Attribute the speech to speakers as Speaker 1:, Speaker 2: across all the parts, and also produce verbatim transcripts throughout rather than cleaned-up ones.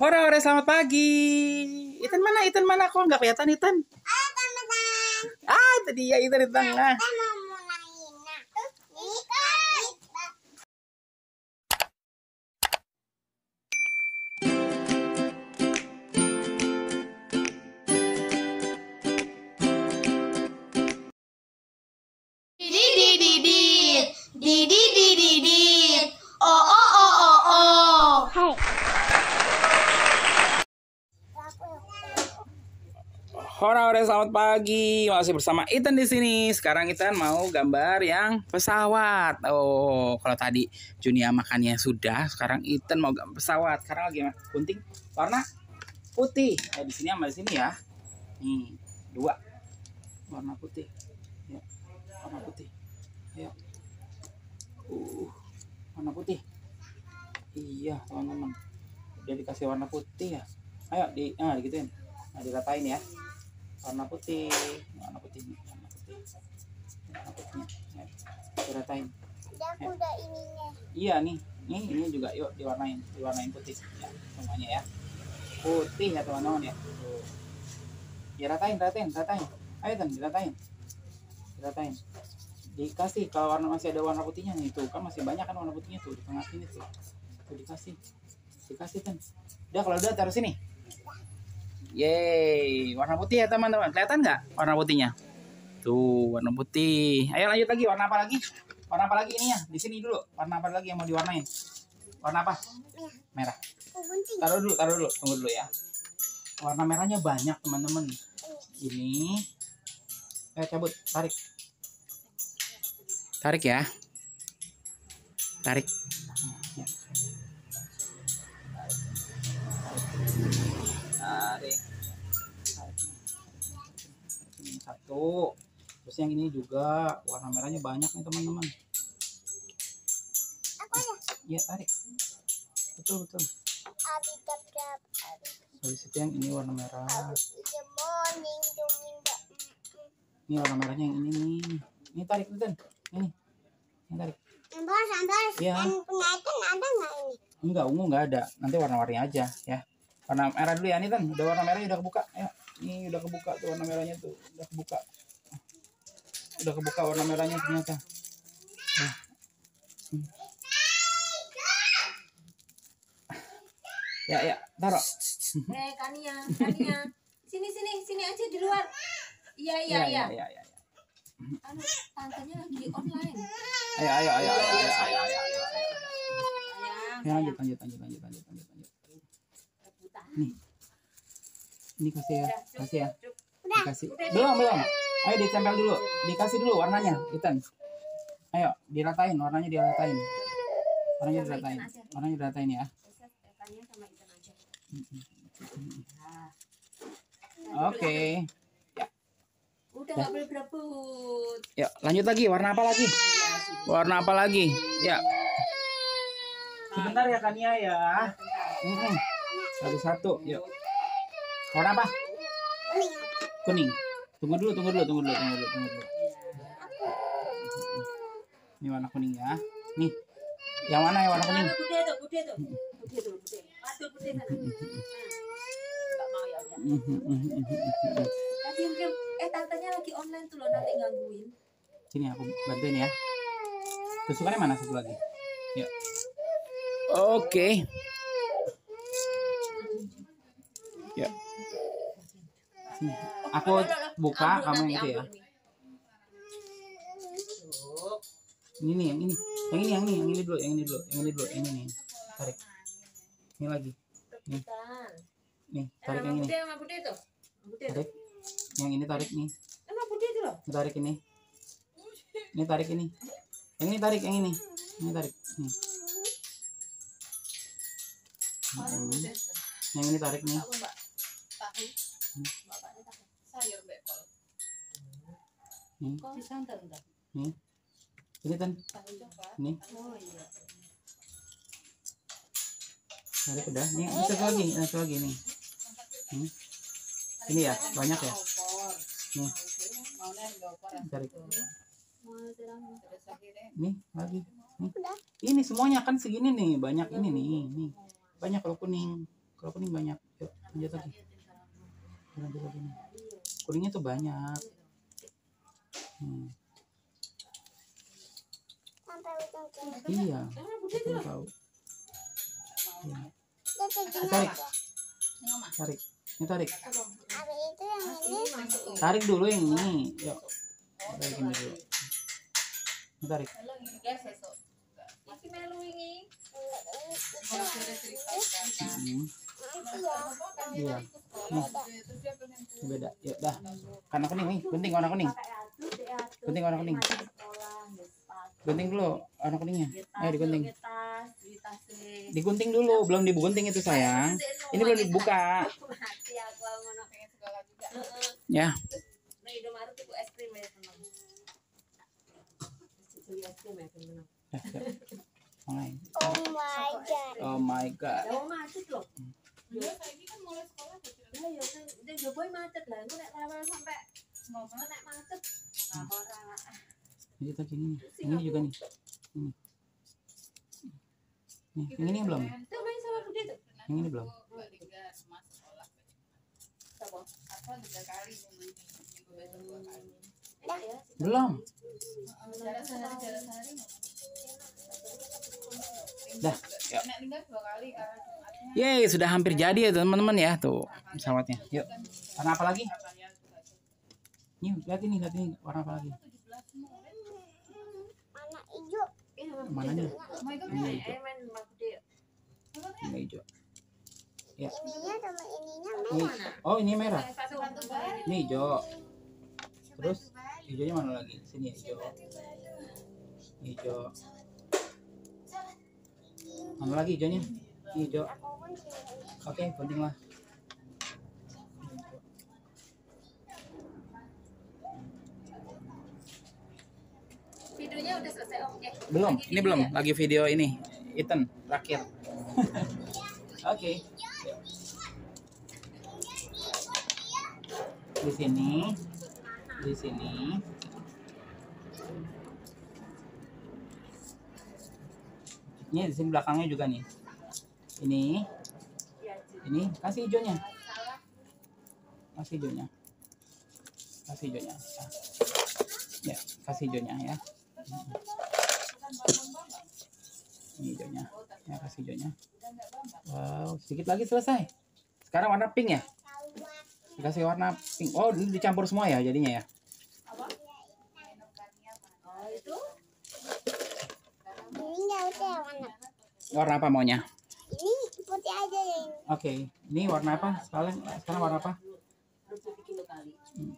Speaker 1: Hore hore selamat pagi. Itan mana? Itan mana? Kok nggak kelihatan Itan? Ah, itu dia Itan di tengah.
Speaker 2: Oh oh oh oh oh. Hai.
Speaker 1: Hore hore selamat pagi. Masih bersama Itan di sini. Sekarang Itan mau gambar yang pesawat. Oh, kalau tadi Junia makannya sudah, sekarang Itan mau gambar pesawat. Sekarang lagi gunting warna putih. Eh, di sini sama di sini ya. Nih, dua. Warna putih. Ya. Warna putih. Ayo. Uh, warna putih. Iya, teman-teman. Udah dikasih warna putih ya. Ayo di ah digituin. Nah, diratain ya. Warna putih, warna putih nih, warna putih, warna putihnya, ya, diratain.
Speaker 2: Ada kuda ininya.
Speaker 1: Iya nih, nih ini juga yuk diwarnain, diwarnain putih, ya semuanya ya, putih ya teman-teman ya. Tuh. Ya ratain, ratain, ratain, ayo kan diratain, diratain. Dikasih kalau warna masih ada warna putihnya nih tuh kan masih banyak kan warna putihnya tuh di tengah sini tuh, tuh dikasih, dikasih kan. Udah kalau udah taruh sini. Yeay, warna putih ya teman-teman. Kelihatan nggak warna putihnya? Tuh, warna putih. Ayo lanjut lagi, warna apa lagi? Warna apa lagi ini ya? Di sini dulu. Warna apa lagi yang mau diwarnain? Warna apa? Merah. Taruh dulu, taruh dulu. Tunggu dulu ya. Warna merahnya banyak teman-teman. Ini. Eh, cabut, tarik. Tarik ya. Tarik. Ya. Tarik. Satu. Terus yang ini juga warna merahnya banyak nih teman-teman. Ya tarik. Betul betul. Habis itu yang ini warna merah. Ini warna merahnya yang ini nih. Ini tarik Itan. Ini. Ini tarik.
Speaker 2: Ambas, ambas.
Speaker 1: Ya.
Speaker 2: Yang punya Itan ada nggak ini?
Speaker 1: Enggak, ungu nggak ada. Nanti warna-warni aja ya. Warna merah dulu ya nih Tan. Udah warna merahnya udah kebuka. Ya. Ini udah kebuka tuh warna merahnya tuh. Udah kebuka. Udah kebuka warna merahnya ternyata. Nah. Hmm. Ya ya, taruh.
Speaker 3: Eh, Kania, Kania. Sini sini, sini aja di luar. Iya, iya, iya.
Speaker 1: Ya, ya, ya, ya.
Speaker 3: Anu, tantenya lagi online.
Speaker 1: Ayo ayo ayo ayo ayo ayo ayo. ayo.
Speaker 3: Sayang,
Speaker 1: Ya, lanjut lanjut lanjut lanjut lanjut lanjut lanjut. Nih. Ini kasih ya, kasih ya. Dikasih. Belum, belum. Ayo ditempel dulu. Dikasih dulu warnanya, Itan. Ayo, diratain warnanya diratain. Warnanya diratain. Warnanya diratain ya.
Speaker 3: Kania sama Itan aja.
Speaker 1: Oke. Ya.
Speaker 3: Udah nggak boleh berebut.
Speaker 1: Yuk, lanjut lagi. Warna apa lagi? Warna apa lagi? Ya. Sebentar ya Kania ya. Hmm. Satu-satu. Yuk. Warna apa? Kuning. Tunggu dulu, tunggu dulu, tunggu dulu, tunggu dulu, tunggu dulu. Ini warna kuning ya. Nih. Yang mana ya warna kuning?
Speaker 3: Bude tuh, bude tuh. Bude tuh, bude. Atur bude sana. Enggak mau ya udah. Tadi yang eh tantenya lagi online tuh loh, nanti gangguin.
Speaker 1: Sini aku bantuin ya. Tusukannya mana satu lagi? Yuk. Oke. Ya. Sini. Aku buka, kamu yang itu ya. Ini nih, yang ini. Yang ini, yang ini, yang ini dulu, yang ini dulu, yang ini dulu, yang ini. Tarik. Ini lagi. Nih. Nih, tarik yang ini. Tarik. Yang ini tarik nih.
Speaker 3: Emang bude itu loh.
Speaker 1: Tarik ini. Ini tarik ini. Yang ini tarik, yang ini. Ini tarik. Nih. Hmm. Yang ini tarik nih. Nih. Nih. Ini Tan. Nih. Tarik udah. Nih, ini satu lagi, ini satu lagi nih. Nih. Ini ya, banyak ya. Nih. Tarik. Nih, lagi. Nih. Ini semuanya kan segini nih, banyak ini nih, nih. Banyak kalau kuning. Kalau kuning banyak. Yuk, lanjut lagi. Lanjut lagi nih. Kuningnya tuh banyak. Hmm. Iya, aku tahu. Iya. Tarik, tarik, ini tarik. Tarik dulu yang ini. Yuk, tarik ini dulu. Ini tarik. Hmm. Iya. Nih. Beda. Yuk dah. Karena kuning nih, gunting warna kuning. Gunting warna kuning. Gunting dulu warna kuningnya. Ayo digunting. Digunting dulu, belum digunting itu sayang. Ini belum dibuka. Ya. Mulai.
Speaker 2: Oh my god.
Speaker 1: Oh my god.
Speaker 3: Lah macet loh. Ya saiki kan mulai sekolah lah ya ning jopo macet lah engko nek rewel sampai ngomong nek macet. Lah ora.
Speaker 1: Ini lagi ini. Ini juga nih. Ini. Nih, yang ini belum.
Speaker 3: Tuh main sama gede tuh.
Speaker 1: Yang ini belum. Belum. Dah, yuk. Yeay, sudah hampir jadi ya teman-teman ya tuh pesawatnya. Yuk, warna apa lagi? Nih, lihat ini, lihat ini warna apa lagi?
Speaker 2: Warna hijau.
Speaker 1: Mananya? Ini hijau. Ini hijau. Ya.
Speaker 2: Ininya sama ininya
Speaker 1: Ini, oh ini merah. Ini hijau. Terus hijaunya mana lagi? Sini hijau. Hijau. Mana lagi hijaunya? Ini hijau. Oke, penting lah.
Speaker 3: Videonya udah selesai Om. Eh,
Speaker 1: Belum, ini belum. Lagi video ini. Ethan terakhir. Oke. Di sini. Di sini. Ini di sini belakangnya juga nih. Ini. Ini kasih hijaunya. Kasih hijaunya. Kasih hijaunya. Ya, kasih hijaunya ya. Ini hijaunya. Ya, kasih hijaunya. Wow, sedikit lagi selesai. Sekarang warna pink ya. Dikasih warna pink. Oh, ini dicampur semua ya jadinya ya.
Speaker 2: Ini nggak usah warna.
Speaker 1: Warna apa maunya?
Speaker 2: Ini putih aja ya.
Speaker 1: Oke, ini warna apa? Sekarang sekarang warna apa? Hmm.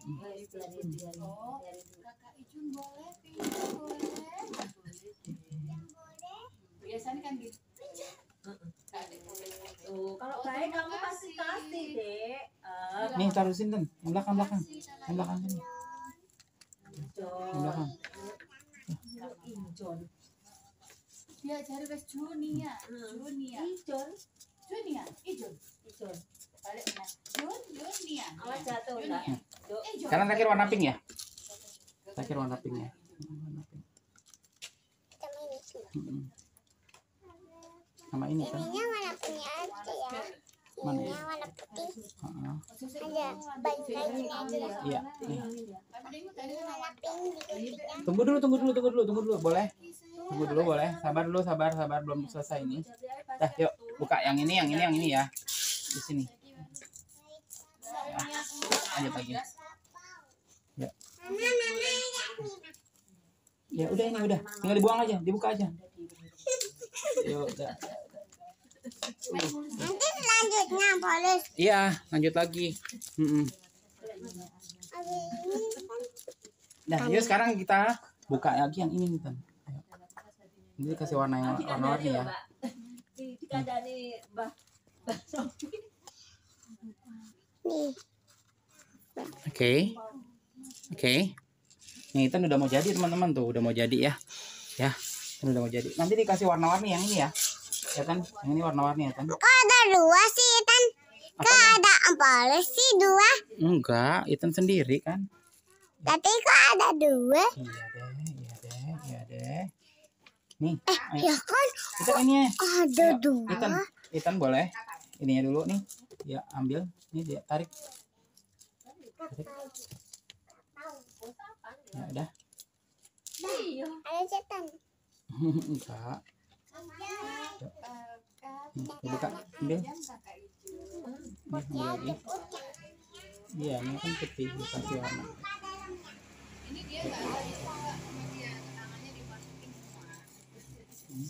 Speaker 3: Biasanya kan gitu. Tuh, kalau baik kamu pasti kasih, Dek. Eh,
Speaker 1: Nih taruh sini kan, yang belakang belakang, yang belakang sini, yang belakang.
Speaker 3: Ijon.
Speaker 4: Dia cari wes Junia, Junia,
Speaker 3: Ijon.
Speaker 4: Junia, Ijon,
Speaker 3: Ijon.
Speaker 4: balik mana? Jun, Junia.
Speaker 3: Awas jatuh enggak? Tuh.
Speaker 1: Sekarang terakhir warna pink ya. Terakhir warna pink ya. Warna pink.
Speaker 2: Sama ini.
Speaker 1: Mm-mm. Sama ini kan.
Speaker 2: Ininya warna punya aja ya.
Speaker 1: Mana
Speaker 2: Ininya
Speaker 1: ya?
Speaker 2: warna putih.
Speaker 1: Heeh.
Speaker 2: Aja. Banyak kayak gini aja ya.
Speaker 1: Iya. Nih.
Speaker 2: Ini warna pink di kupingnya.
Speaker 1: Tunggu dulu, tunggu dulu, tunggu dulu, tunggu dulu, boleh? Tunggu dulu boleh. Sabar dulu, sabar, sabar, belum selesai ini. Dah, yuk buka yang ini, yang ini, yang ini ya. Di sini. Ya. Lanjut lagi. Ya. Ya udah ini udah, tinggal dibuang aja, dibuka aja. Yuk, udah.
Speaker 2: Nanti selanjutnya polis.
Speaker 1: Iya, lanjut lagi. Mm-mm.
Speaker 2: Habis ini kan
Speaker 1: Nah, yuk sekarang kita buka lagi yang ini nih, Tan. Ayo. Ini kasih warna yang warna-warni ya.
Speaker 3: Di di kandani Mbah Mbah Sofi.
Speaker 2: nih.
Speaker 1: Oke. Oke. Nih, Tan udah mau jadi teman-teman tuh, udah mau jadi ya. Ya, Tan udah mau jadi. Nanti dikasih warna-warni yang ini ya. Ya Tan, yang ini warna-warni ya Tan.
Speaker 2: Kok ada dua sih, Tan? Kok ada polis sih dua?
Speaker 1: Enggak, Ethan sendiri kan.
Speaker 2: Tapi kok ada dua?
Speaker 1: Iya deh, iya deh, iya deh. Nih,
Speaker 2: Eh,
Speaker 1: ayo.
Speaker 2: ya kan
Speaker 1: Ethan ini ya.
Speaker 2: ada
Speaker 1: Ayo,
Speaker 2: dua.
Speaker 1: Ethan, Ethan boleh. ininya dulu nih. Ya, ambil. Ini dia tarik. Tarik. Ya udah.
Speaker 2: Ada setan.
Speaker 1: Enggak. Buka, ambil. Ini ambil lagi. Iya, ini kan putih dikasih warna.
Speaker 4: Ini dia nggak ada bisa nggak sama dia kenangannya dimasukin semua.
Speaker 1: Hmm.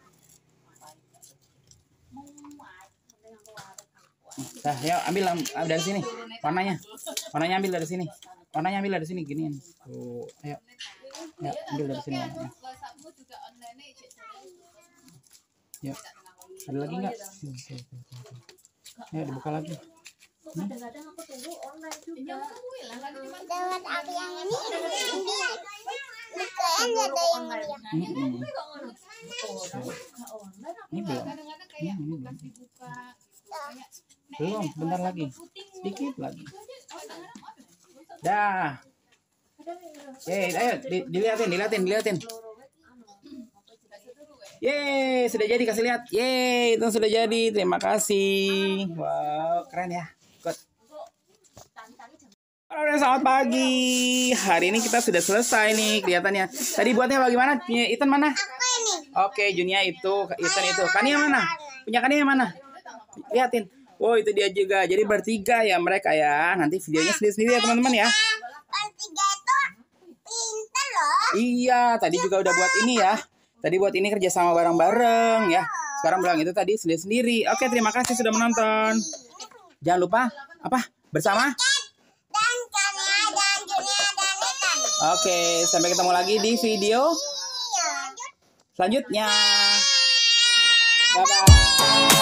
Speaker 1: Nah, ya ambil am- dari sini. Warnanya. Warnanya ambil dari sini. Warnanya ambil dari sini giniin. Tuh, ayo. Ya, ambil dari sini warnanya.
Speaker 4: WhatsAppmu juga online nih, Cik.
Speaker 1: Ya. Ada lagi enggak? Ya, dibuka lagi.
Speaker 3: Kadang-kadang aku tunggu online juga.
Speaker 2: Lewat aku yang ini, ini. Bukaan ada yang dia.
Speaker 1: Hmm. Ini belum.
Speaker 4: Kadang-kadang kayak
Speaker 1: Hmm, ini
Speaker 4: bekas
Speaker 1: belum.
Speaker 4: dibuka gitu. Kayak
Speaker 1: Belum, bentar lagi.
Speaker 4: puting
Speaker 1: Sedikit lagi.
Speaker 4: kadang-kadang online.
Speaker 1: Dah. Eh, ayo di- dilihatin, dilihatin, dilihatin. Yeay, sudah jadi, kasih lihat. Yeay, itu sudah jadi. Terima kasih. Wow, keren ya. Good. Halo, selamat pagi. Hari ini kita sudah selesai nih kelihatannya. Tadi buatnya bagaimana? Punya Ethan mana?
Speaker 2: Apa ini?
Speaker 1: Oke, Junia itu, Ethan itu. Kania mana? Punya Kania mana? Lihatin. Oh, itu dia juga. Jadi bertiga ya mereka ya. Nanti videonya sendiri-sendiri ya teman-teman ya.
Speaker 2: Bertiga itu pintar loh.
Speaker 1: Iya, tadi juga udah buat ini ya. Tadi buat ini kerja sama bareng-bareng ya. Sekarang bilang itu tadi sendiri-sendiri. Oke, terima kasih sudah menonton. Jangan lupa apa? Bersama.
Speaker 2: Dan Kania dan Junia dan Ethan.
Speaker 1: Oke, sampai ketemu lagi di video
Speaker 2: Iya.
Speaker 1: selanjutnya. Bye bye.